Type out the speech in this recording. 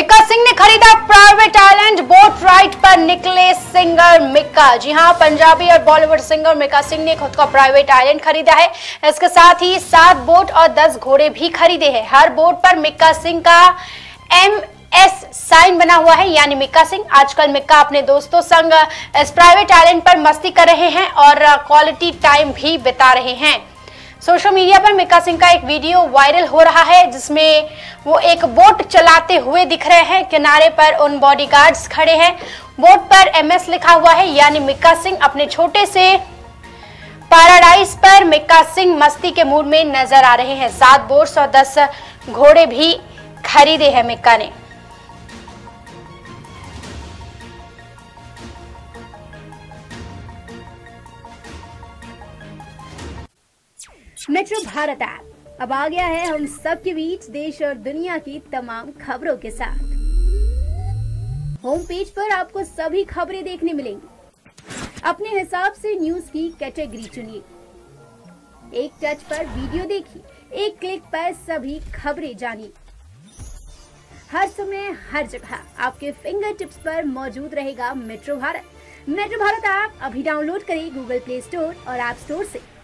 मिक्का सिंह ने खरीदा private island, boat ride पर निकले सिंगर मिक्का। जी हां, पंजाबी और बॉलीवुड सिंगर मिक्का सिंह ने खुद का प्राइवेट आइलैंड खरीदा है। इसके साथ ही 7 बोट और 10 घोड़े भी खरीदे हैं। हर बोट पर मिक्का सिंह का MS साइन बना हुआ है, यानी मिक्का सिंह। आजकल मिक्का अपने दोस्तों संग इस प्राइवेट आइलैंड पर मस्ती कर रहे हैं और क्वालिटी टाइम भी बिता रहे हैं। सोशल मीडिया पर मिक्का सिंह का एक वीडियो वायरल हो रहा है जिसमें वो एक बोट चलाते हुए दिख रहे हैं। किनारे पर उन बॉडीगार्ड्स खड़े हैं। बोट पर MS लिखा हुआ है, यानी मिक्का सिंह अपने छोटे से पैराडाइज पर मिक्का सिंह मस्ती के मूड में नजर आ रहे हैं। 7 बोट्स और 10 घोड़े भी खरीदे हैं मिक्का ने। मेट्रो भारत ऐप अब आ गया है हम सब के बीच देश और दुनिया की तमाम खबरों के साथ। होम पेज पर आपको सभी खबरें देखने मिलेंगी। अपने हिसाब से न्यूज की कैटेगरी चुनिए, एक टच पर वीडियो देखिए, एक क्लिक पर सभी खबरें जानिए। हर समय हर जगह आपके फिंगर टिप्स पर मौजूद रहेगा metro Bharat. Metro Bharat app अभी डाउनलोड करें गूगल प्ले स्टोर और ऐप स्टोर से।